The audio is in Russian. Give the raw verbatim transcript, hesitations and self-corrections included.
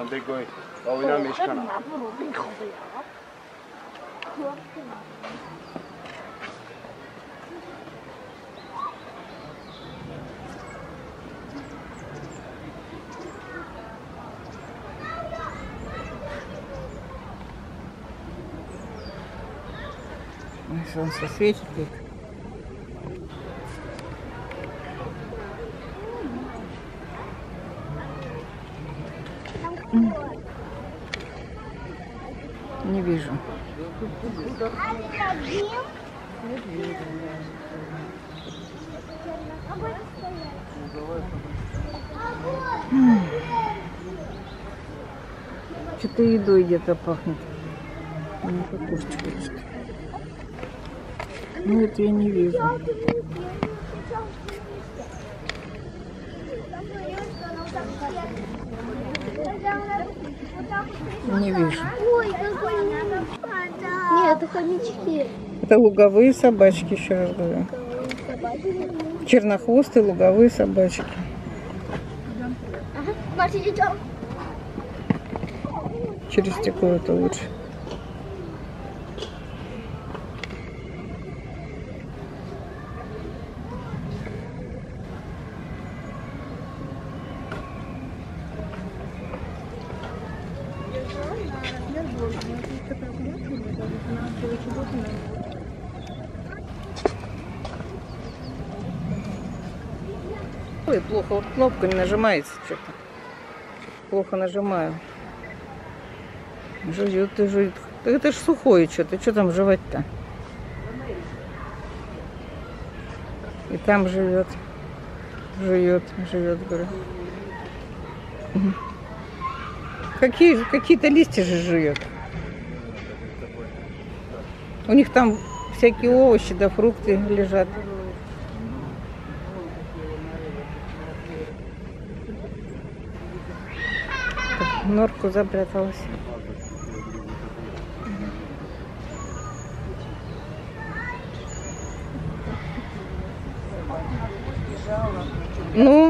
되고 어디나 메시카나. Солнце светит. Не вижу. Что-то едой где-то пахнет. Не покушать хочет. Ну, это я не вижу. Не вижу. Нет, это хомячки. Это луговые собачки, еще раз говорю. Чернохвостые луговые собачки. Ага, Маша, идем. Через стекло это лучше. Ой, плохо, вот кнопка не нажимается что-то. Плохо нажимаю. Жует и жует. Это ж сухое что-то. Что там жевать-то? И там живет. Жует, живет, говорю. Какие, какие-то листья же жует. У них там всякие овощи да фрукты лежат. В норку запряталась. Ну,